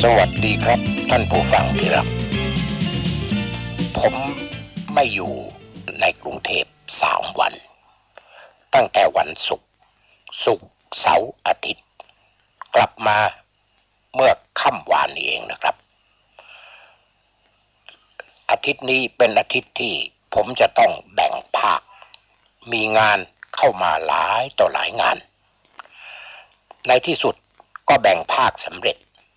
สวัสดีครับท่านผู้ฟังที่รักผมไม่อยู่ในกรุงเทพ3 วันตั้งแต่วันศุกร์เสาร์อาทิตย์กลับมาเมื่อค่ำวานนี้เองนะครับอาทิตย์นี้เป็นอาทิตย์ที่ผมจะต้องแบ่งภาคมีงานเข้ามาหลายต่อหลายงานในที่สุดก็แบ่งภาคสำเร็จ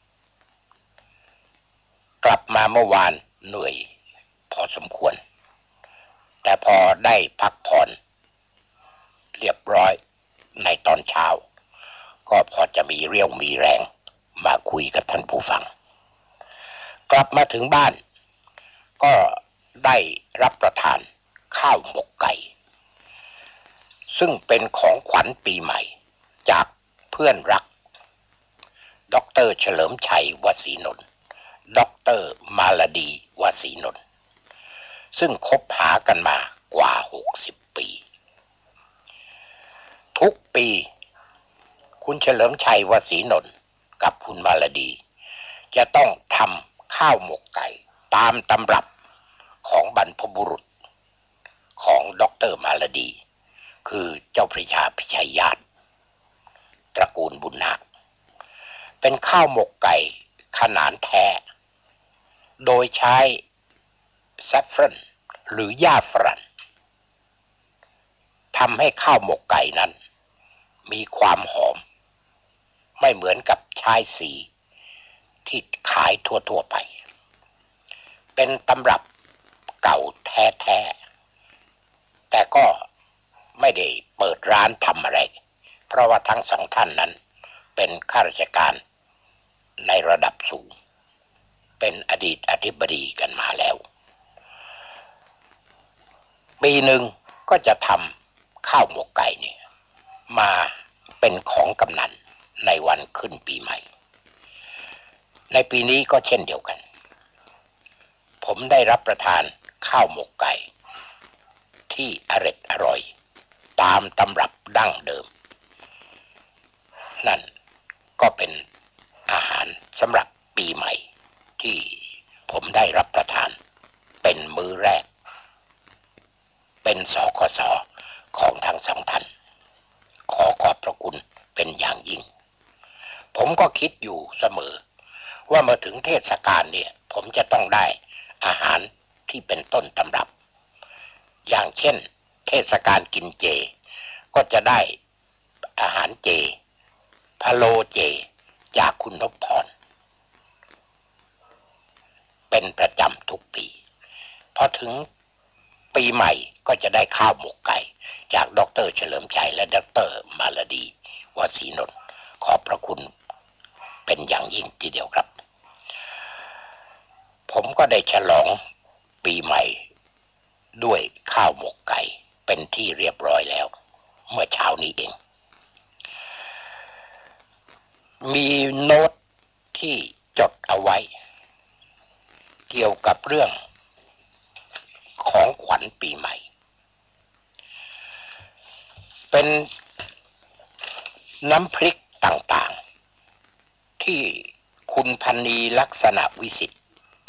กลับมาเมื่อวานเหนื่อยพอสมควรแต่พอได้พักผ่อนเรียบร้อยในตอนเช้าก็พอจะมีเรี่ยวมีแรงมาคุยกับท่านผู้ฟังกลับมาถึงบ้านก็ได้รับประทานข้าวหมกไก่ซึ่งเป็นของขวัญปีใหม่จากเพื่อนรักดร.เฉลิมชัยวสีนนท์ดร.มาลดีวสีนนท์ซึ่งคบหากันมากว่า60 ปีทุกปีคุณเฉลิมชัยวสีนนท์กับคุณมาลดีจะต้องทำข้าวหมกไก่ตามตำรับของบรรพบุรุษของดร.มาลดีคือเจ้าพระยาพิชัยญาติตระกูลบุญนาคเป็นข้าวหมกไก่ขนานแท้โดยใช้แซฟรอนหรือหญ้าฝรั่งทำให้ข้าวหมกไก่นั้นมีความหอมไม่เหมือนกับชายสีที่ขายทั่วไปเป็นตำรับเก่าแท้ๆแต่ก็ไม่ได้เปิดร้านทำอะไรเพราะว่าทั้งสองท่านนั้นเป็นข้าราชการในระดับสูงเป็นอดีตอธิบดีกันมาแล้วปีหนึ่งก็จะทำข้าวหมกไก่เนี่ยมาเป็นของกำนันในวันขึ้นปีใหม่ในปีนี้ก็เช่นเดียวกันผมได้รับประทานข้าวหมกไก่ที่อร่อยตามตำรับดั้งเดิมนั่นก็เป็นอาหารสำหรับปีใหม่ที่ผมได้รับประทานเป็นมื้อแรกเป็นสคส.ของทั้งสองท่านขอบพระคุณเป็นอย่างยิ่งผมก็คิดอยู่เสมอว่าเมื่อถึงเทศกาลเนี่ยผมจะต้องได้อาหารที่เป็นต้นตำรับอย่างเช่นเทศกาลกินเจก็จะได้อาหารเจพะโล้เจจากคุณนพพรเป็นประจำทุกปีพอถึงปีใหม่ก็จะได้ข้าวหมกไก่จากดร.เฉลิมชัยและดร.มาลดีวสีนนท์ขอบพระคุณเป็นอย่างยิ่งทีเดียวครับผมก็ได้ฉลองปีใหม่ด้วยข้าวหมกไก่เป็นที่เรียบร้อยแล้วเมื่อเช้านี้เองมีโน้ตที่จดเอาไว้เกี่ยวกับเรื่องของขวัญปีใหม่เป็นน้ำพริกต่างๆที่คุณพันนีลักษณะวิสิทธิ์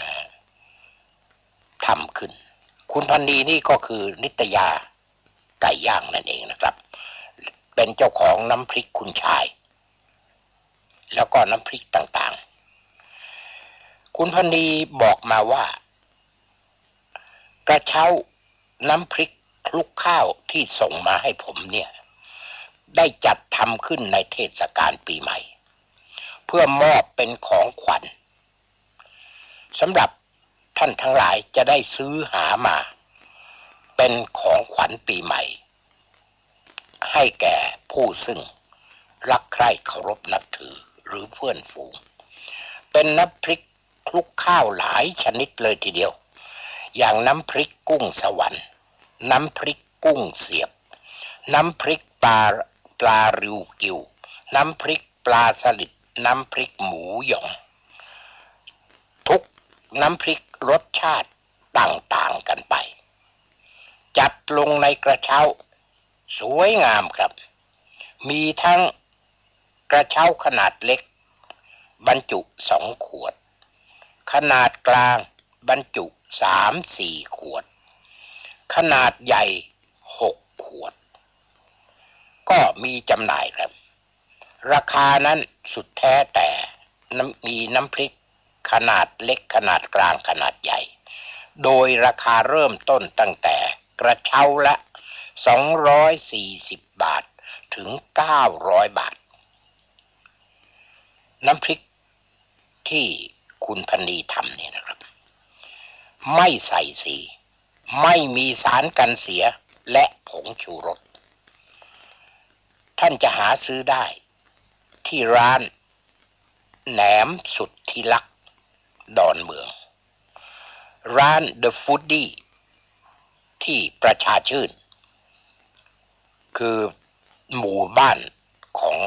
ทำขึ้นคุณพันนีนี่ก็คือนิตยาไก่ย่างนั่นเองนะครับเป็นเจ้าของน้ำพริกคุณชายแล้วก็น้ำพริกต่างๆคุณพันนีบอกมาว่ากระเช้าน้ำพริกคลุกข้าวที่ส่งมาให้ผมเนี่ยได้จัดทำขึ้นในเทศกาลปีใหม่เพื่อมอบเป็นของขวัญสำหรับท่านทั้งหลายจะได้ซื้อหามาเป็นของขวัญปีใหม่ให้แก่ผู้ซึ่งรักใคร่เคารพนับถือหรือเพื่อนฝูงเป็นน้ำพริกคลุกข้าวหลายชนิดเลยทีเดียวอย่างน้ำพริกกุ้งสวรรค์น้ำพริกกุ้งเสียบน้ำพริกปลาริวกิวน้ำพริกปลาสลิดน้ำพริกหมูหยองทุกน้ำพริกรสชาติต่างๆกันไปจัดลงในกระเช้าสวยงามครับมีทั้งกระเช้าขนาดเล็กบรรจุ2 ขวดขนาดกลางบรรจุ3-4 ขวดขนาดใหญ่6 ขวดก็มีจำหน่ายครับราคานั้นสุดแท้แต่มีน้ำพริกขนาดเล็กขนาดกลางขนาดใหญ่โดยราคาเริ่มต้นตั้งแต่กระเช้าละ240 บาทถึง900 บาทน้ำพริกที่คุณพนีทำเนี่ยนะครับไม่ใส่สีไม่มีสารกันเสียและผงชูรสท่านจะหาซื้อได้ที่ร้านแหนมสุดที่รักดอนเมืองร้าน The Foodie ที่ประชาชื่นคือหมู่บ้านของ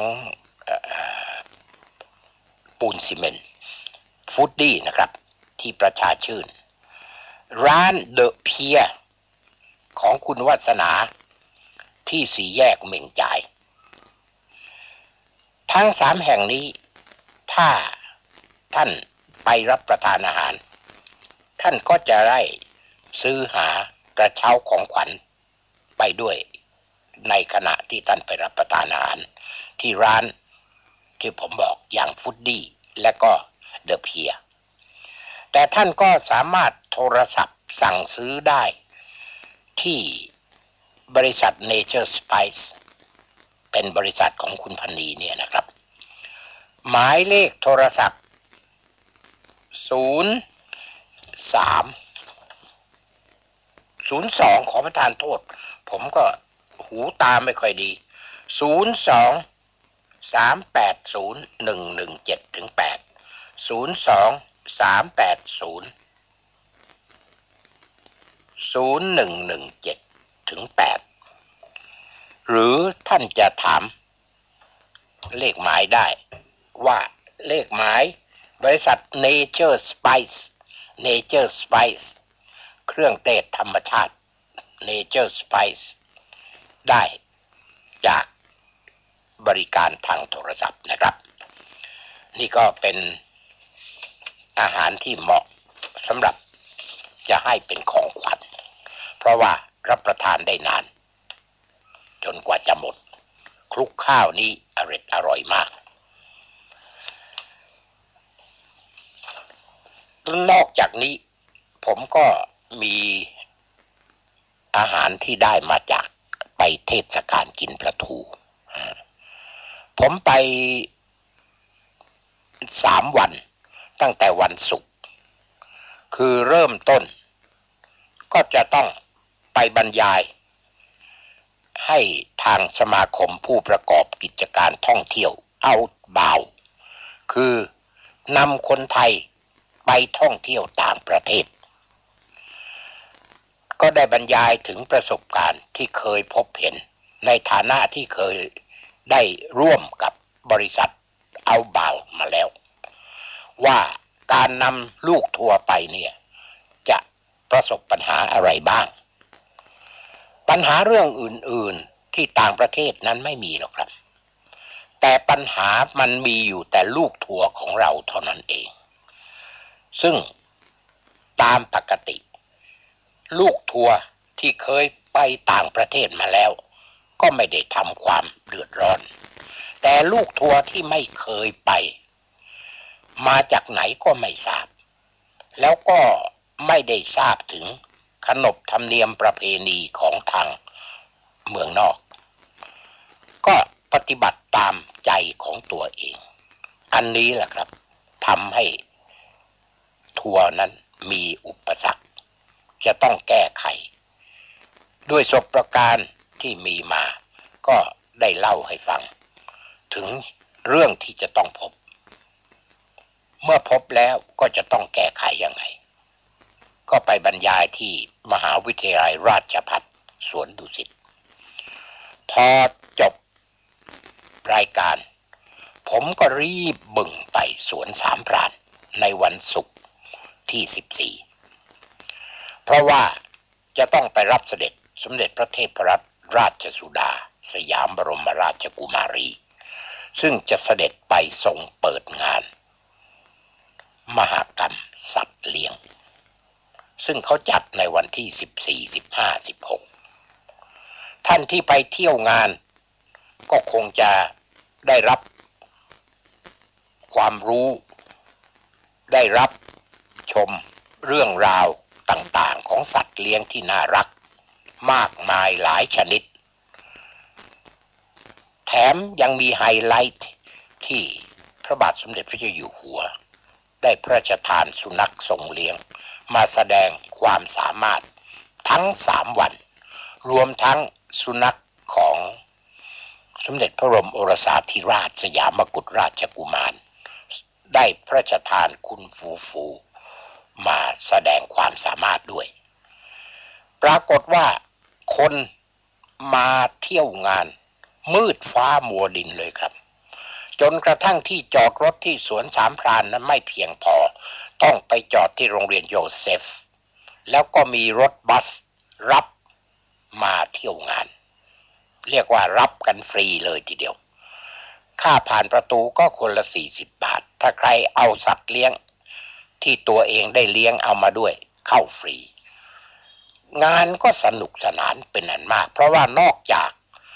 ปูนซีเมนต์ฟูดดี้นะครับที่ประชาชื่นร้านเดอะเพียของคุณวัฒนาที่4 แยกเหม่งจ่ายทั้ง3 แห่งนี้ถ้าท่านไปรับประทานอาหารท่านก็จะได้ซื้อหากระเช้าของขวัญไปด้วยในขณะที่ท่านไปรับประทานอาหารที่ร้านที่ผมบอกอย่างฟูดดี้และก็เดอะเพียแต่ท่านก็สามารถโทรศัพท์สั่งซื้อได้ที่บริษัท Nature Spice เป็นบริษัทของคุณพนีเนี่ยนะครับหมายเลขโทรศัพท์02ขอประทานโทษผมก็หูตาไม่ค่อยดี02-380-117-8 หรือท่านจะถามเลขหมายได้ว่าเลขหมายบริษัท Nature Spice เครื่องเทศธรรมชาติ Nature Spice ได้จากบริการทางโทรศัพท์นะครับนี่ก็เป็นอาหารที่เหมาะสำหรับจะให้เป็นของขวัญเพราะว่ารับประทานได้นานจนกว่าจะหมดคลุกข้าวนี้อร่อยมากนอกจากนี้ผมก็มีอาหารที่ได้มาจากไปเทศกาลกินปลาทูผมไป3 วันตั้งแต่วันศุกร์คือเริ่มต้นก็จะต้องไปบรรยายให้ทางสมาคมผู้ประกอบกิจการท่องเที่ยวOutboundคือนำคนไทยไปท่องเที่ยวต่างประเทศก็ได้บรรยายถึงประสบการณ์ที่เคยพบเห็นในฐานะที่เคยได้ร่วมกับบริษัทOutboundมาแล้วว่าการนำลูกทัวร์ไปเนี่ยจะประสบปัญหาอะไรบ้างปัญหาเรื่องอื่นๆที่ต่างประเทศนั้นไม่มีหรอกครับแต่ปัญหามันมีอยู่แต่ลูกทัวร์ของเราเท่านั้นเองซึ่งตามปกติลูกทัวร์ที่เคยไปต่างประเทศมาแล้วก็ไม่ได้ทำความเดือดร้อนแต่ลูกทัวร์ที่ไม่เคยไปมาจากไหนก็ไม่ทราบแล้วก็ไม่ได้ทราบถึงขนบธรรมเนียมประเพณีของทางเมืองนอกก็ปฏิบัติตามใจของตัวเองอันนี้แหละครับทำให้ทัวร์นั้นมีอุปสรรคจะต้องแก้ไขด้วยประสบการณ์ที่มีมาก็ได้เล่าให้ฟังถึงเรื่องที่จะต้องพบเมื่อพบแล้วก็จะต้องแก้ไขยังไงก็ไปบรรยายที่มหาวิทยาลัยราชภัฏสวนดุสิตพอจบรายการผมก็รีบบึ่งไปสวนสามพรานในวันศุกร์ที่14เพราะว่าจะต้องไปรับเสด็จสมเด็จพระเทพรัตนราชสุดาสยามบรมราชกุมารีซึ่งจะเสด็จไปทรงเปิดงานซึ่งเขาจัดในวันที่14 15 16ท่านที่ไปเที่ยวงานก็คงจะได้รับความรู้ได้รับชมเรื่องราวต่างๆของสัตว์เลี้ยงที่น่ารักมากมายหลายชนิดแถมยังมีไฮไลท์ที่พระบาทสมเด็จพระเจ้าอยู่หัวได้พระราชทานสุนัขทรงเลี้ยงมาแสดงความสามารถทั้ง3 วันรวมทั้งสุนัขของสมเด็จพระบรมโอรสาธิราชสยามกุฎราชกุมารได้พระราชทานคุณฟูมาแสดงความสามารถด้วยปรากฏว่าคนมาเที่ยวงานมืดฟ้ามัวดินเลยครับจนกระทั่งที่จอดรถที่สวนสามพรานนั้นไม่เพียงพอต้องไปจอดที่โรงเรียนโยเซฟแล้วก็มีรถบัสรับมาเที่ยวงานเรียกว่ารับกันฟรีเลยทีเดียวค่าผ่านประตูก็คนละ40 บาทถ้าใครเอาสัตว์เลี้ยงที่ตัวเองได้เลี้ยงเอามาด้วยเข้าฟรีงานก็สนุกสนานเป็นอันมากเพราะว่านอกจาก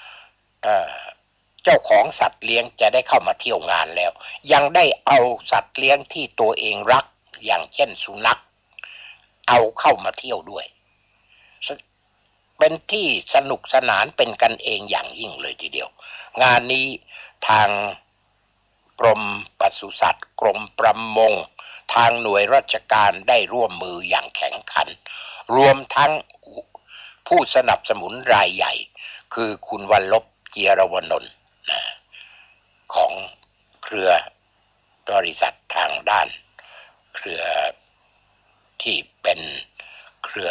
เจ้าของสัตว์เลี้ยงจะได้เข้ามาเที่ยวงานแล้วยังได้เอาสัตว์เลี้ยงที่ตัวเองรักอย่างเช่นสุนัขเอาเข้ามาเที่ยวด้วยเป็นที่สนุกสนานเป็นกันเองอย่างยิ่งเลยทีเดียวงานนี้ทางกรมปศุสัตว์กรมประมงทางหน่วยราชการได้ร่วมมืออย่างแข็งขันรวมทั้งผู้สนับสนุนรายใหญ่คือคุณวรลบเจียรวนนท์ของเครือบริษัททางด้านเครือที่เป็นเครือ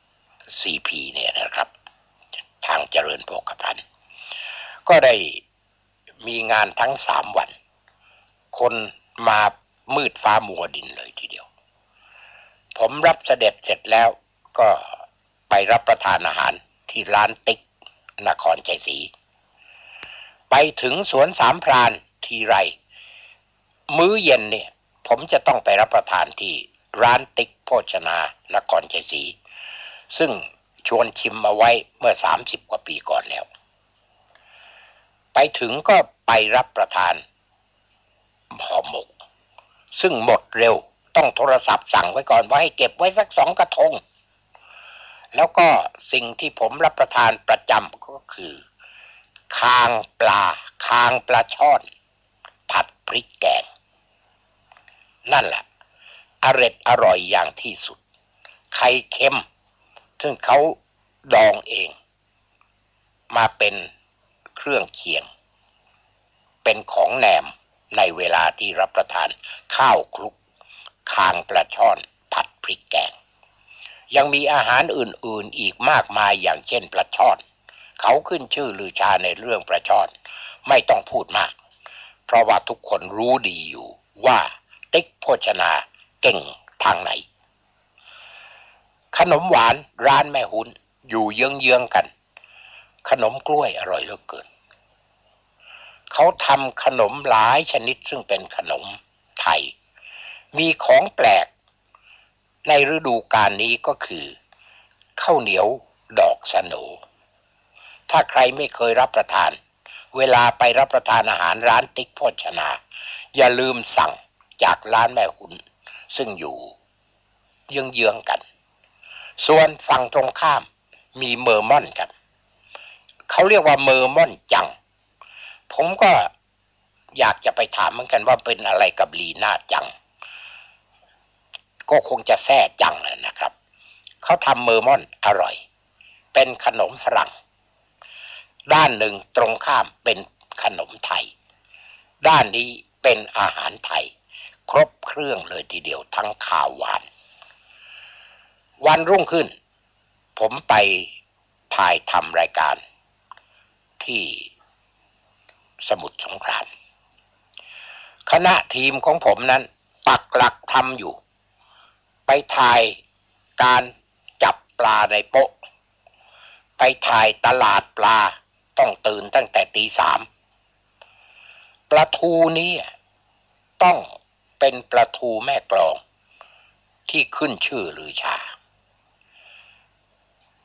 CP เนี่ยนะครับทางเจริญโภคภัณฑ์ก็ได้มีงานทั้ง3 วันคนมามืดฟ้ามัวดินเลยทีเดียวผมรับเสด็จเสร็จแล้วก็ไปรับประทานอาหารที่ร้านติ๊กนครชัยศรีไปถึงสวนสามพรานทีไรมื้อเย็นเนี่ยผมจะต้องไปรับประทานที่ร้านติ๊กโภชนานครชัยศรีซึ่งชวนชิมมาไว้เมื่อ30 กว่าปีก่อนแล้วไปถึงก็ไปรับประทานห่อหมกซึ่งหมดเร็วต้องโทรศัพท์สั่งไว้ก่อนว่าให้เก็บไว้สัก2 กระทงแล้วก็สิ่งที่ผมรับประทานประจำก็คือคางปลาช่อนผัดพริกแกงนั่นแหละอร่อยอย่างที่สุดไข่เค็มซึ่งเขาดองเองมาเป็นเครื่องเคียงเป็นของแหนมในเวลาที่รับประทานข้าวคลุกคางปลาช่อนผัดพริกแกงยังมีอาหารอื่นๆอีกมากมายอย่างเช่นปลาช่อนเขาขึ้นชื่อลือชาในเรื่องปลาช่อนไม่ต้องพูดมากเพราะว่าทุกคนรู้ดีอยู่ว่าติ๊กโภชนาเก่งทางไหนขนมหวานร้านแม่หุนอยู่เยื้องๆกันขนมกล้วยอร่อยเหลือเกินเขาทำขนมหลายชนิดซึ่งเป็นขนมไทยมีของแปลกในฤดูกาลนี้ก็คือข้าวเหนียวดอกสโหนถ้าใครไม่เคยรับประทานเวลาไปรับประทานอาหารร้านติ๊กโภชนาอย่าลืมสั่งจากร้านแม่หุนซึ่งอยู่เยื้องๆกันส่วนฝั่งตรงข้ามมีเมอร์มอนครับเขาเรียกว่าเมอร์มอนจังผมก็อยากจะไปถามเหมือนกันว่าเป็นอะไรกับลีน่าจังก็คงจะแซ่จังนะครับเขาทำเมอร์มอนอร่อยเป็นขนมฝรั่งด้านหนึ่งตรงข้ามเป็นขนมไทยด้านนี้เป็นอาหารไทยครบเครื่องเลยทีเดียวทั้งข้าวหวานวันรุ่งขึ้นผมไปถ่ายทำรายการที่สมุทรสงครามคณะทีมของผมนั้นปักหลักทำอยู่ไปถ่ายการจับปลาในโป๊ะไปถ่ายตลาดปลาต้องตื่นตั้งแต่ตี 3ปลาทูนี้ต้องเป็นปลาทูแม่กลองที่ขึ้นชื่อลือชา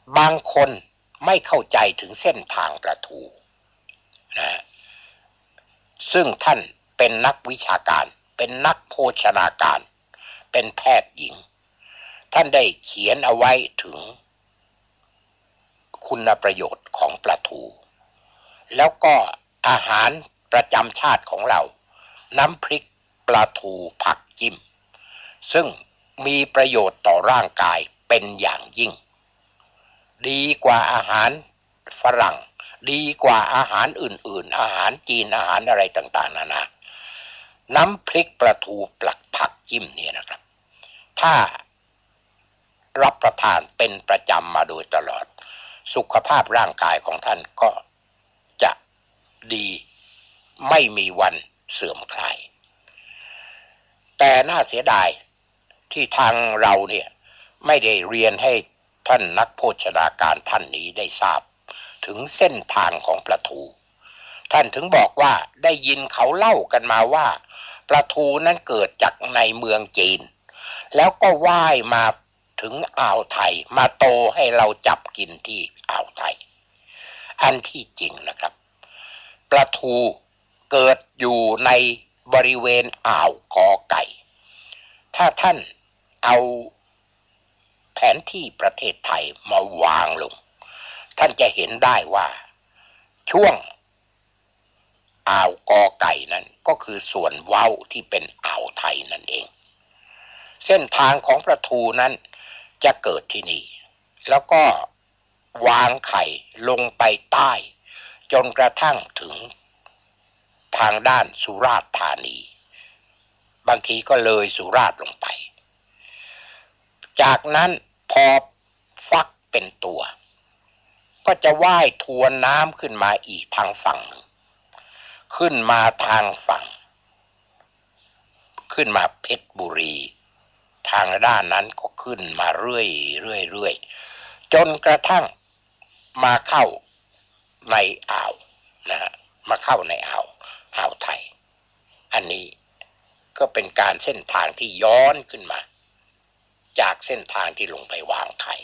บางคนไม่เข้าใจถึงเส้นทางปลาทูนะซึ่งท่านเป็นนักวิชาการเป็นนักโภชนาการเป็นแพทย์หญิงท่านได้เขียนเอาไว้ถึงคุณประโยชน์ของปลาทูแล้วก็อาหารประจำชาติของเราน้ำพริกปลาทูผักจิ้มซึ่งมีประโยชน์ต่อร่างกายเป็นอย่างยิ่งดีกว่าอาหารฝรั่งดีกว่าอาหารอื่นๆอาหารจีนอาหารอะไรต่างๆนานาน้ำพริกปลาทูปลักผักจิ้มเนี่ยนะครับถ้ารับประทานเป็นประจำมาโดยตลอดสุขภาพร่างกายของท่านก็จะดีไม่มีวันเสื่อมคลายแต่น่าเสียดายที่ทางเราเนี่ยไม่ได้เรียนให้ท่านนักโภชนาการท่านนี้ได้ทราบถึงเส้นทางของปลาทูท่านถึงบอกว่าได้ยินเขาเล่ากันมาว่าปลาทูนั้นเกิดจากในเมืองจีนแล้วก็ว่ายมาถึงอ่าวไทยมาโตให้เราจับกินที่อ่าวไทยอันที่จริงนะครับปลาทูเกิดอยู่ในบริเวณอ่าวกอไก่ถ้าท่านเอาแผนที่ประเทศไทยมาวางลงท่านจะเห็นได้ว่าช่วงอ่าวกอไก่นั้นก็คือส่วนเว้าที่เป็นอ่าวไทยนั่นเองเส้นทางของปลาทูนั้นจะเกิดที่นี่แล้วก็วางไข่ลงไปใต้จนกระทั่งถึงทางด้านสุราษฎร์ธานีบางทีก็เลยสุราษฎร์ลงไปจากนั้นพอฟักเป็นตัวก็จะว่ายทวนน้ำขึ้นมาอีกทางฝั่งหนึ่งขึ้นมาทางฝั่งขึ้นมาเพชรบุรีทางด้านนั้นก็ขึ้นมาเรื่อยจนกระทั่งมาเข้าในอ่าวนะฮะมาเข้าในอ่าวไทยอันนี้ก็เป็นการเส้นทางที่ย้อนขึ้นมาจากเส้นทางที่ลงไปวางไข่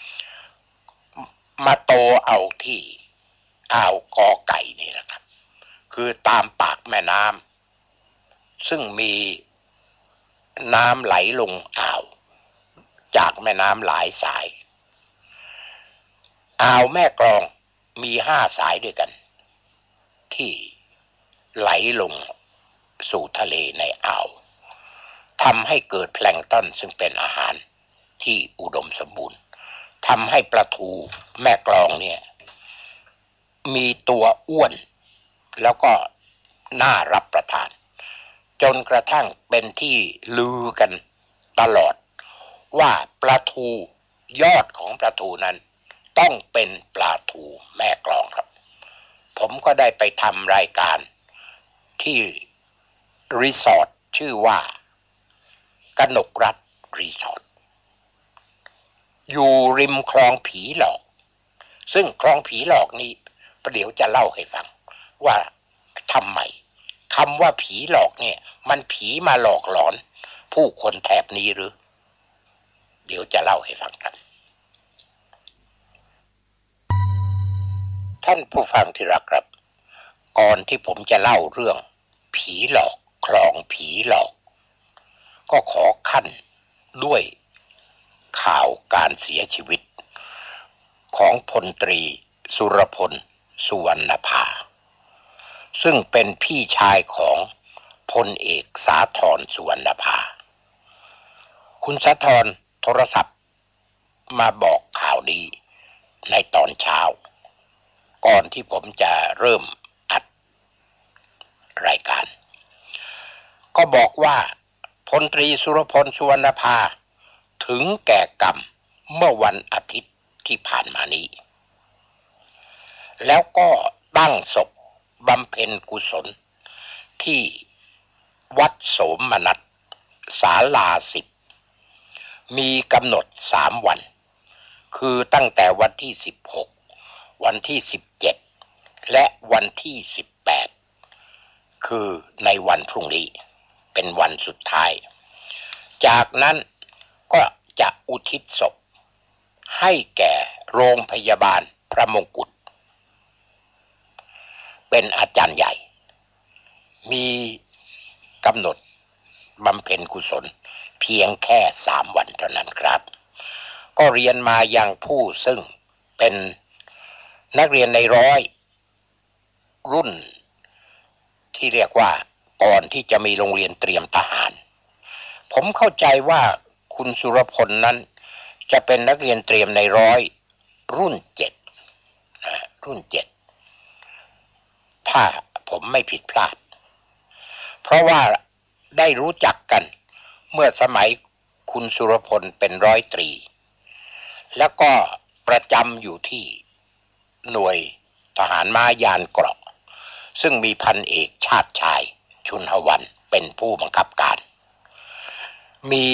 มาโตเอาที่อ่าวกอไก่นี่แหละครับคือตามปากแม่น้ำซึ่งมีน้ำไหลลงอ่าวจากแม่น้ำหลายสายอ่าวแม่กลองมี5 สายด้วยกันที่ไหลลงสู่ทะเลในอ่าวทำให้เกิดแพลงก์ต้นซึ่งเป็นอาหารที่อุดมสมบูรณ์ทำให้ปลาทูแม่กลองเนี่ยมีตัวอ้วนแล้วก็น่ารับประทานจนกระทั่งเป็นที่ลือกันตลอดว่าปลาทูยอดของปลาทูนั้นต้องเป็นปลาทูแม่กลองครับผมก็ได้ไปทำรายการที่รีสอร์ทชื่อว่ากนกรัฐรีสอร์ทอยู่ริมคลองผีหลอกซึ่งคลองผีหลอกนี้ประเดี๋ยวจะเล่าให้ฟังว่าทำไมคำว่าผีหลอกเนี่ยมันผีมาหลอกหลอนผู้คนแถบนี้หรือเดี๋ยวจะเล่าให้ฟังครับท่านผู้ฟังที่รักครับก่อนที่ผมจะเล่าเรื่องผีหลอกคลองผีหลอกก็ขอขั้นด้วยข่าวการเสียชีวิตของพลตรีสุรพลสุวรรณภาซึ่งเป็นพี่ชายของพลเอกสาธรสุวรรณภาคุณสาธรโทรศัพท์มาบอกข่าวดีในตอนเช้าก่อนที่ผมจะเริ่มอัดรายการก็บอกว่าพลตรีสุรพลสุวรรณภาถึงแก่กรรมเมื่อวันอาทิตย์ที่ผ่านมานี้แล้วก็ตั้งศพบำเพ็ญกุศลที่วัดโสมนัสศาลา10มีกำหนด3 วันคือตั้งแต่วันที่16วันที่17และวันที่18คือในวันพรุ่งนี้เป็นวันสุดท้ายจากนั้นก็จะอุทิศศพให้แก่โรงพยาบาลพระมงกุฎเป็นอาจารย์ใหญ่มีกำหนดบำเพ็ญกุศลเพียงแค่3 วันเท่านั้นครับก็เรียนมายังผู้ซึ่งเป็นนักเรียนในร้อยรุ่นที่เรียกว่าก่อนที่จะมีโรงเรียนเตรียมทหารผมเข้าใจว่าคุณสุรพลนั้นจะเป็นนักเรียนเตรียมในร้อยรุ่น7ถ้าผมไม่ผิดพลาดเพราะว่าได้รู้จักกันเมื่อสมัยคุณสุรพลเป็นร้อยตรีแล้วก็ประจำอยู่ที่หน่วยทหารม้ายานเกราะซึ่งมีพันเอกชาติชายชุนหวันเป็นผู้บังคับการมี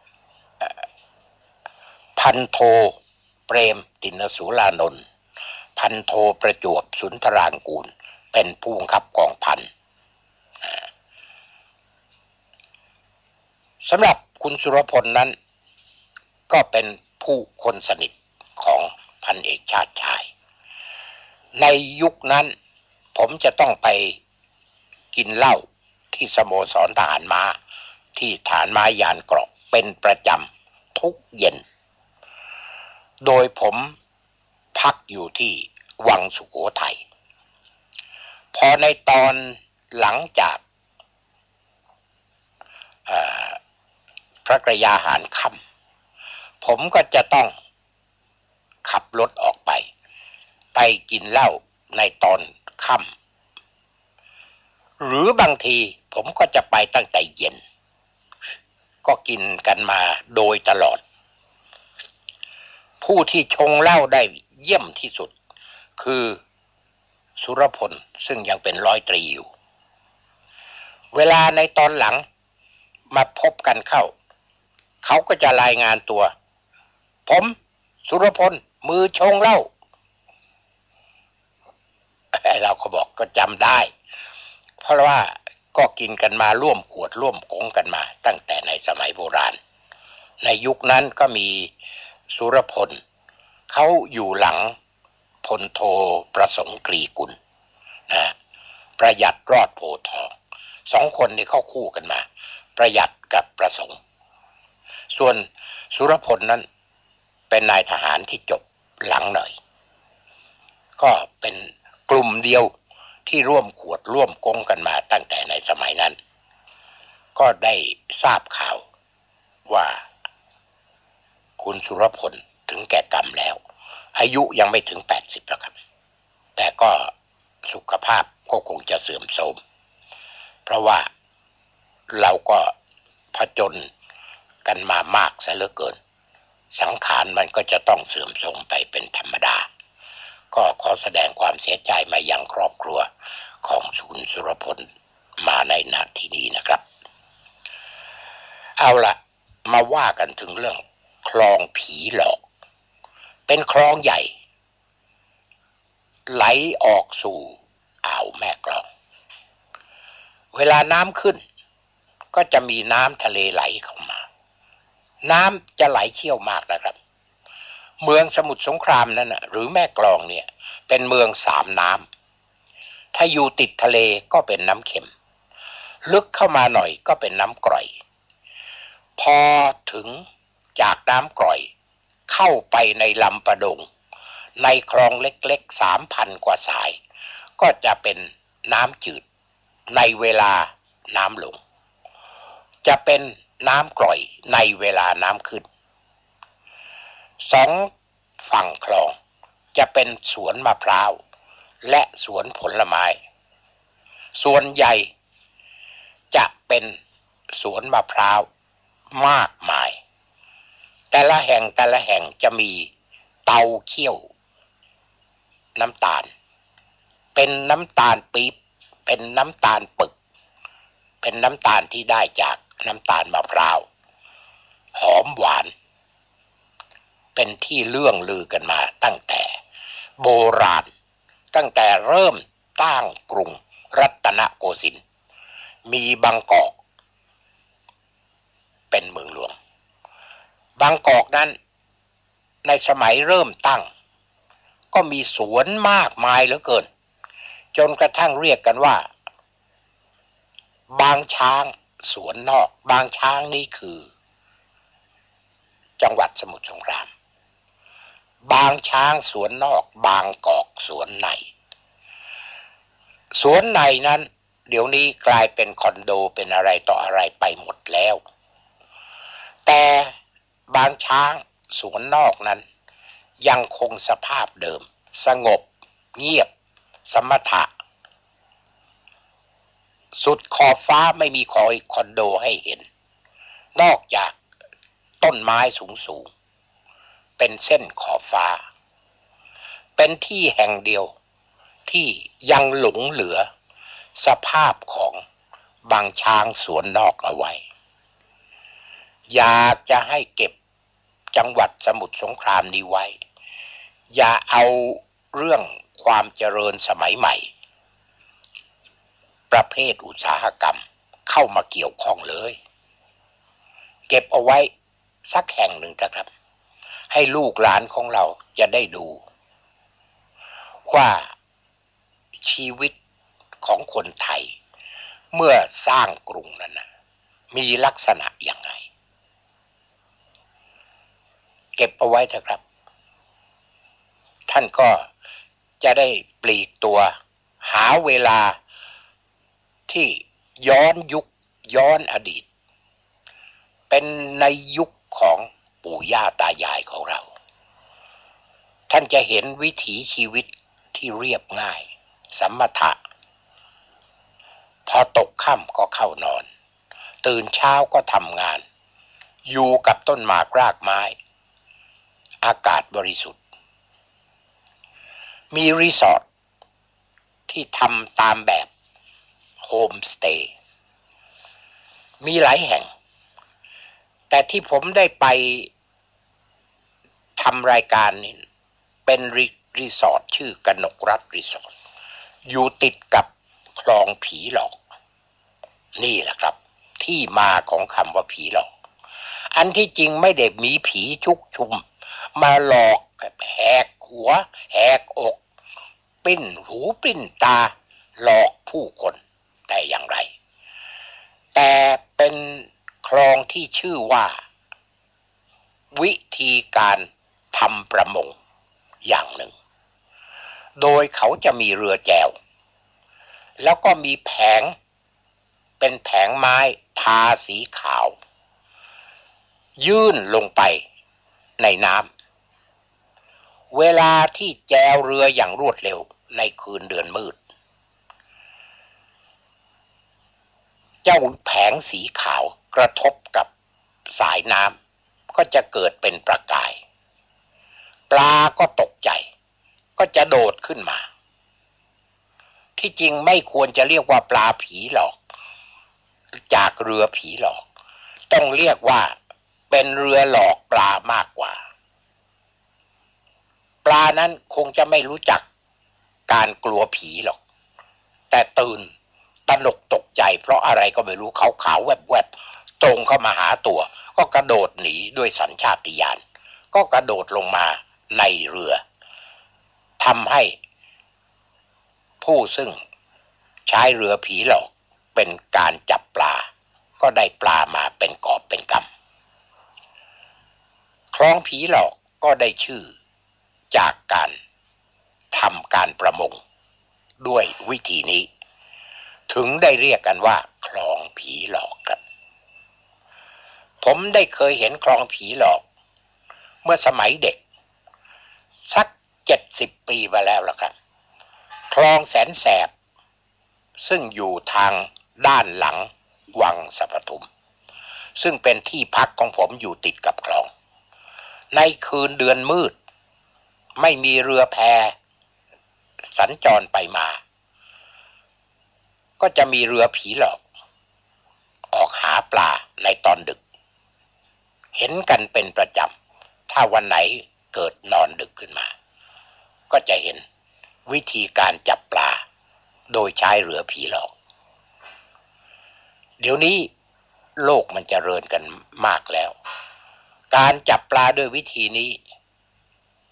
พันโทเปรมตินสุรานนท์พันโทประจวบสุนทรางกูลเป็นผู้บังคับกองพันสำหรับคุณสุรพลนั้นก็เป็นผู้คนสนิทของพันเอกชาติชายในยุคนั้นผมจะต้องไปกินเหล้าที่สโมสรทหารม้าที่ฐานม้ายานเกราะเป็นประจำทุกเย็นโดยผมพักอยู่ที่วังสุโขทัยพอในตอนหลังจากพระกยาหารค่ำผมก็จะต้องขับรถออกไปกินเหล้าในตอนค่ำหรือบางทีผมก็จะไปตั้งแต่เย็นก็กินกันมาโดยตลอดผู้ที่ชงเหล้าได้เยี่ยมที่สุดคือสุรพลซึ่งยังเป็นร้อยตรีอยู่เวลาในตอนหลังมาพบกันเข้าเขาก็จะรายงานตัวผมสุรพลมือชงเหล้าเราก็บอกก็จำได้เพราะว่าก็กินกันมาร่วมขวดร่วมกงกันมาตั้งแต่ในสมัยโบราณในยุคนั้นก็มีสุรพลเขาอยู่หลังพลโทประสงค์กรีกุลนะประหยัดรอดโพทอง2 คนนี้เข้าคู่กันมาประหยัดกับประสงค์ส่วนสุรพลนั้นเป็นนายทหารที่จบหลังหน่อยก็เป็นกลุ่มเดียวที่ร่วมขวดร่วมกงกันมาตั้งแต่ในสมัยนั้นก็ได้ทราบข่าวว่าคุณสุรพลถึงแก่กรรมแล้วอายุยังไม่ถึง80แล้วครับแต่ก็สุขภาพก็คงจะเสื่อมโทรมเพราะว่าเราก็ผจญกันมามากซะเหลือเกินสังขารมันก็จะต้องเสื่อมโทรมไปเป็นธรรมดาก็ขอแสดงความเสียใจมายังครอบครัวของคุณสุรพลมาในนาทีนี้นะครับเอาละมาว่ากันถึงเรื่องคลองผีหลอกเป็นคลองใหญ่ไหลออกสู่อ่าวแม่กลองเวลาน้ำขึ้นก็จะมีน้ำทะเลไหลเข้ามาน้ำจะไหลเชี่ยวมากนะครับเมืองสมุทรสงครามนั่นนะหรือแม่กลองเนี่ยเป็นเมือง3 น้ำถ้าอยู่ติดทะเลก็เป็นน้ำเค็มลึกเข้ามาหน่อยก็เป็นน้ำกร่อยพอถึงจากน้ำกร่อยเข้าไปในลำปะดงในคลองเล็กๆ 3,000 กว่าสายก็จะเป็นน้ำจืดในเวลาน้ำลงจะเป็นน้ำกร่อยในเวลาน้ำขึ้น2 ฝั่งคลองจะเป็นสวนมะพร้าวและสวนผลไม้ส่วนใหญ่จะเป็นสวนมะพร้าวมากมายแต่ละแห่งจะมีเตาเคี่ยวน้ำตาลเป็นน้ำตาลปี๊บเป็นน้ำตาลปึกเป็นน้ำตาลที่ได้จากน้ำตาลมะพร้าวหอมหวานเป็นที่เลื่องลือกันมาตั้งแต่โบราณตั้งแต่เริ่มตั้งกรุงรัตนโกสินทร์มีบางกอกเป็นเมืองหลวงบางกอกนั้นในสมัยเริ่มตั้งก็มีสวนมากมายเหลือเกินจนกระทั่งเรียกกันว่าบางช้างสวนนอกบางช้างนี่คือจังหวัดสมุทรสงครามบางช้างสวนนอกบางกอกสวนในสวนในนั้นเดี๋ยวนี้กลายเป็นคอนโดเป็นอะไรต่ออะไรไปหมดแล้วแต่บางช้างสวนนอกนั้นยังคงสภาพเดิมสงบเงียบสมถะสุดขอบฟ้าไม่มีคอนโดให้เห็นนอกจากต้นไม้สูงๆเป็นเส้นขอบฟ้าเป็นที่แห่งเดียวที่ยังหลงเหลือสภาพของบางช้างสวนนอกเอาไว้อยากจะให้เก็บจังหวัดสมุทรสงครามนี้ไว้อย่าเอาเรื่องความเจริญสมัยใหม่ประเภทอุตสาหกรรมเข้ามาเกี่ยวข้องเลยเก็บเอาไว้สักแห่งหนึ่งนะครับให้ลูกหลานของเราจะได้ดูว่าชีวิตของคนไทยเมื่อสร้างกรุงนั้นนะมีลักษณะยังไงเก็บเอาไว้เถอะครับท่านก็จะได้ปลีกตัวหาเวลาที่ย้อนยุคย้อนอดีตเป็นในยุคของปู่ย่าตายายของเราท่านจะเห็นวิถีชีวิตที่เรียบง่ายสมถะพอตกค่ำก็เข้านอนตื่นเช้าก็ทำงานอยู่กับต้นหมากรากไม้อากาศบริสุทธิ์มีรีสอร์ทที่ทำตามแบบโฮมสเตย์มีหลายแห่งแต่ที่ผมได้ไปทำรายการนี้เป็นรีสอร์ทชื่อกนกรัฐรีสอร์ทอยู่ติดกับคลองผีหลอกนี่แหละครับที่มาของคำว่าผีหลอกอันที่จริงไม่ได้มีผีชุกชุมมาหลอกแหกหัวแหกอกปิ้นหูปิ้นตาหลอกผู้คนแต่อย่างไรแต่เป็นคลองที่ชื่อว่าวิธีการทำประมงอย่างหนึ่งโดยเขาจะมีเรือแจวแล้วก็มีแผงเป็นแผงไม้ทาสีขาวยื่นลงไปในน้ำเวลาที่แจวเรืออย่างรวดเร็วในคืนเดือนมืดเจ้าแผงสีขาวกระทบกับสายน้ำก็จะเกิดเป็นประกายปลาก็ตกใจก็จะโดดขึ้นมาที่จริงไม่ควรจะเรียกว่าปลาผีหลอกจากเรือผีหลอกต้องเรียกว่าเป็นเรือหลอกปลามากกว่าปลานั้นคงจะไม่รู้จักการกลัวผีหรอกแต่ตื่นตระหนกตกใจเพราะอะไรก็ไม่รู้ขาวๆแวบๆตรงเข้ามาหาตัวก็กระโดดหนีด้วยสัญชาตญาณก็กระโดดลงมาในเรือทำให้ผู้ซึ่งใช้เรือผีหลอกเป็นการจับปลาก็ได้ปลามาเป็นกอบเป็นกำคลองผีหลอกก็ได้ชื่อจากการทำการประมงด้วยวิธีนี้ถึงได้เรียกกันว่าคลองผีหลอกครับผมได้เคยเห็นคลองผีหลอกเมื่อสมัยเด็กสัก70 ปีมาแล้วล่ะครับคลองแสนแสบซึ่งอยู่ทางด้านหลังวังสะปทุมซึ่งเป็นที่พักของผมอยู่ติดกับคลองในคืนเดือนมืดไม่มีเรือแพสัญจรไปมาก็จะมีเรือผีหลอกออกหาปลาในตอนดึกเห็นกันเป็นประจำถ้าวันไหนเกิดนอนดึกขึ้นมาก็จะเห็นวิธีการจับปลาโดยใช้เรือผีหลอกเดี๋ยวนี้โลกมันเจริญกันมากแล้วการจับปลาด้วยวิธีนี้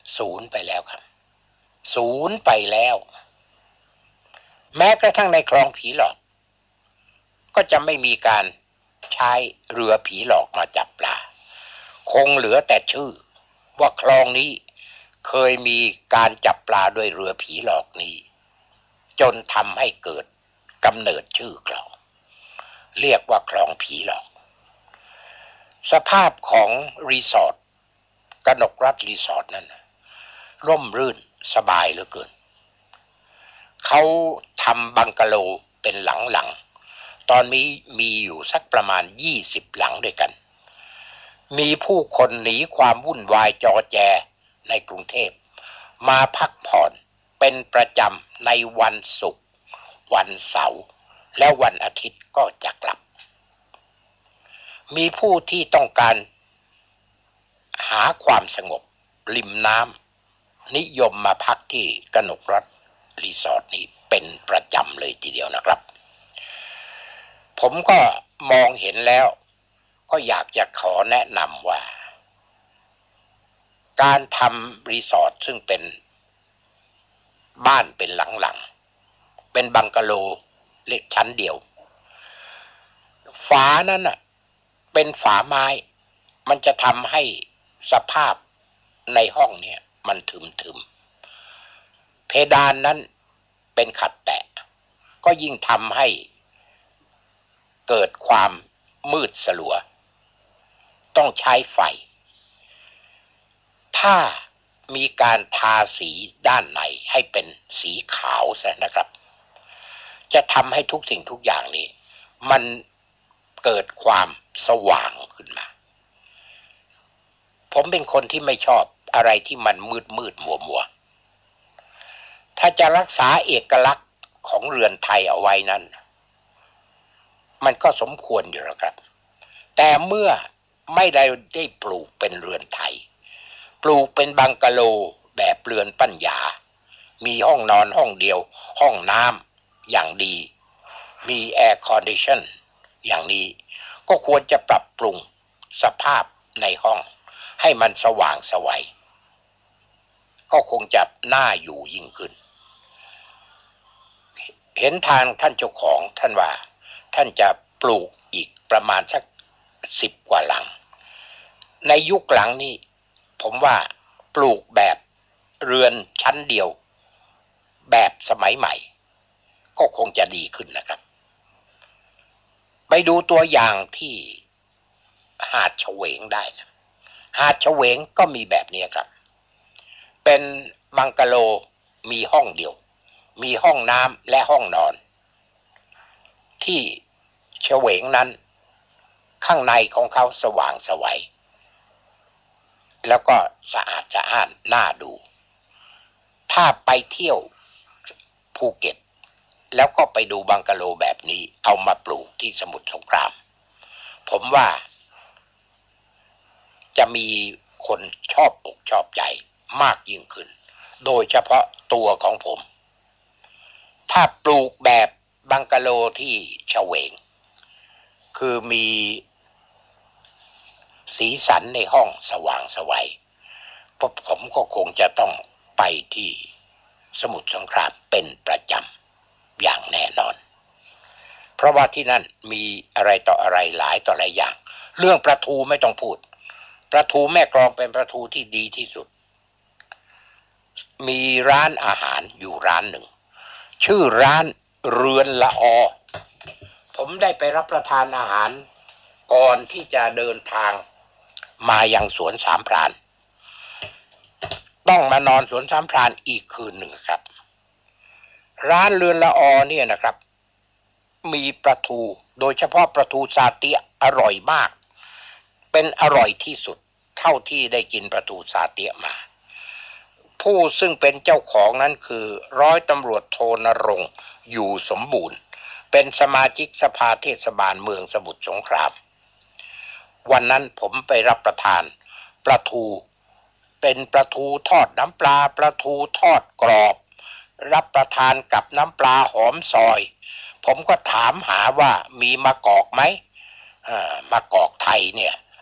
ศูนย์ไปแล้วครับศูนย์ไปแล้วแม้กระทั่งในคลองผีหลอกก็จะไม่มีการใช้เรือผีหลอกมาจับปลาคงเหลือแต่ชื่อว่าคลองนี้เคยมีการจับปลาด้วยเรือผีหลอกนี้จนทำให้เกิดกำเนิดชื่อคลองเรียกว่าคลองผีหลอกสภาพของรีสอร์ทกนกรัฐรีสอร์ทนั้นร่มรื่นสบายเหลือเกินเขาทำบังกะโลเป็นหลังๆตอนนี้มีอยู่สักประมาณ20หลังด้วยกันมีผู้คนหนีความวุ่นวายจอแจในกรุงเทพมาพักผ่อนเป็นประจำในวันศุกร์วันเสาร์และวันอาทิตย์ก็จะกลับมีผู้ที่ต้องการหาความสงบริมน้ำนิยมมาพักที่กนกรัฐรีสอร์ทนี้เป็นประจำเลยทีเดียวนะครับผมก็มองเห็นแล้วก็อยากจะขอแนะนำว่าการทำรีสอร์ทซึ่งเป็นบ้านเป็นหลังๆเป็นบังกะโลเล็กชั้นเดียวฝานั้นน่ะเป็นฝาไม้มันจะทำให้สภาพในห้องเนี่ยมันทึมๆเพดานนั้นเป็นขัดแตะก็ยิ่งทำให้เกิดความมืดสลัวต้องใช้ไฟถ้ามีการทาสีด้านในให้เป็นสีขาวซะนะครับจะทำให้ทุกสิ่งทุกอย่างนี้มันเกิดความสว่างขึ้นมาผมเป็นคนที่ไม่ชอบอะไรที่มันมืดมัวถ้าจะรักษาเอกลักษณ์ของเรือนไทยเอาไว้นั้นมันก็สมควรอยู่แล้วครับแต่เมื่อไม่ได้ปลูกเป็นเรือนไทยปลูกเป็นบังกะโลแบบเรือนปัญญามีห้องนอนห้องเดียวห้องน้ำอย่างดีมีแอร์คอนดิชันอย่างนี้ก็ควรจะปรับปรุงสภาพในห้องให้มันสว่างไสวก็คงจะน่าอยู่ยิ่งขึ้นเห็นทางท่านเจ้าของท่านว่าท่านจะปลูกอีกประมาณสัก10 กว่าหลังในยุคหลังนี้ผมว่าปลูกแบบเรือนชั้นเดียวแบบสมัยใหม่ก็คงจะดีขึ้นนะครับไปดูตัวอย่างที่หาดเฉวงได้ครับหาดเฉวงก็มีแบบนี้ครับเป็นบังกะโลมีห้องเดียวมีห้องน้ำและห้องนอนที่เฉวงนั้นข้างในของเขาสว่างไสวแล้วก็สะอาดสะอ้านน่าดูถ้าไปเที่ยวภูเก็ตแล้วก็ไปดูบังกะโลแบบนี้เอามาปลูกที่สมุทรสงครามผมว่าจะมีคนชอบอกชอบใจมากยิ่งขึ้นโดยเฉพาะตัวของผมถ้าปลูกแบบบังกะโลที่เฉวงคือมีสีสันในห้องสว่างไสวผมก็คงจะต้องไปที่สมุทรสงครามเป็นประจำอย่างแน่นอนเพราะว่าที่นั่นมีอะไรต่ออะไรหลายต่อหลายอย่างเรื่องปลาทูไม่ต้องพูดปลาทูแม่กลองเป็นปลาทูที่ดีที่สุดมีร้านอาหารอยู่ร้านหนึ่งชื่อร้านเรือนละอผมได้ไปรับประทานอาหารก่อนที่จะเดินทางมายังสวนสามพรานต้องมานอนสวนสามพรานอีกคืนหนึ่งครับร้านเรือนละอเนี่ยนะครับมีปลาทูโดยเฉพาะปลาทูซาเตียอร่อยมากเป็นอร่อยที่สุดเท่าที่ได้กินปลาทูซาเตียมาผู้ซึ่งเป็นเจ้าของนั้นคือร้อยตำรวจโทนรงค์อยู่สมบูรณ์เป็นสมาชิกสภาเทศบาลเมืองสมุทรสงครามวันนั้นผมไปรับประทานปลาทูเป็นปลาทูทอดน้ำปลาปลาทูทอดกรอบรับประทานกับน้ำปลาหอมซอยผมก็ถามหาว่ามีมะกอกไหมมะกอกไทยเนี่ย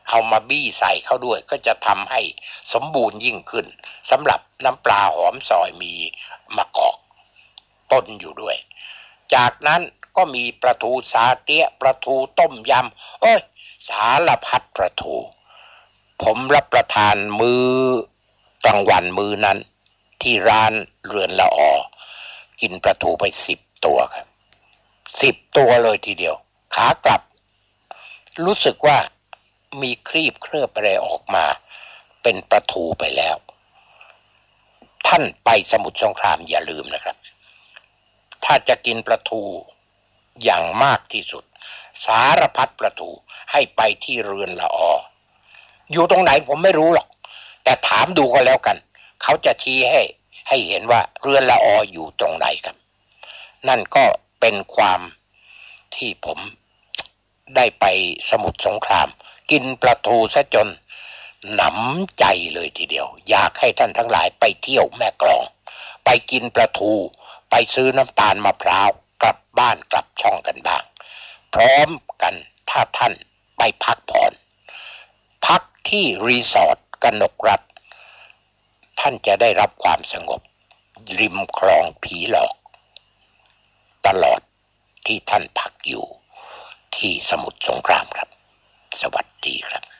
เอามาบี้ใส่เข้าด้วยก็จะทำให้สมบูรณ์ยิ่งขึ้นสำหรับน้ำปลาหอมซอยมีมะกอกปนอยู่ด้วยจากนั้นก็มีปลาทูซาเตี้ยปลาทูต้มยำโอ้ยสารพัดปลาทูผมรับประทานมื้อกลางวันมื้อนั้นที่ร้านเรือนละออกินปลาทูไป10 ตัวครับ10 ตัวเลยทีเดียวขากลับรู้สึกว่ามีครีบเคลือบอะไรออกมาเป็นปลาทูไปแล้วท่านไปสมุทรสงครามอย่าลืมนะครับถ้าจะกินปลาทูอย่างมากที่สุดสารพัดปลาทูให้ไปที่เรือนละอออยู่ตรงไหนผมไม่รู้หรอกแต่ถามดูก็แล้วกันเขาจะชี้ให้เห็นว่าเรือนละอออยู่ตรงไหนครับนั่นก็เป็นความที่ผมได้ไปสมุทรสงครามกินปลาทูซะจนหนำใจเลยทีเดียวอยากให้ท่านทั้งหลายไปเที่ยวแม่กลองไปกินปลาทูไปซื้อน้ำตาลมะพร้าวกลับบ้านกลับช่องกันบ้างพร้อมกันถ้าท่านไปพักผ่อนพักที่รีสอร์ทกนกรัฐท่านจะได้รับความสงบริมคลองผีหลอกตลอดที่ท่านพักอยู่ที่สมุทรสงครามครับสวัสดีครับ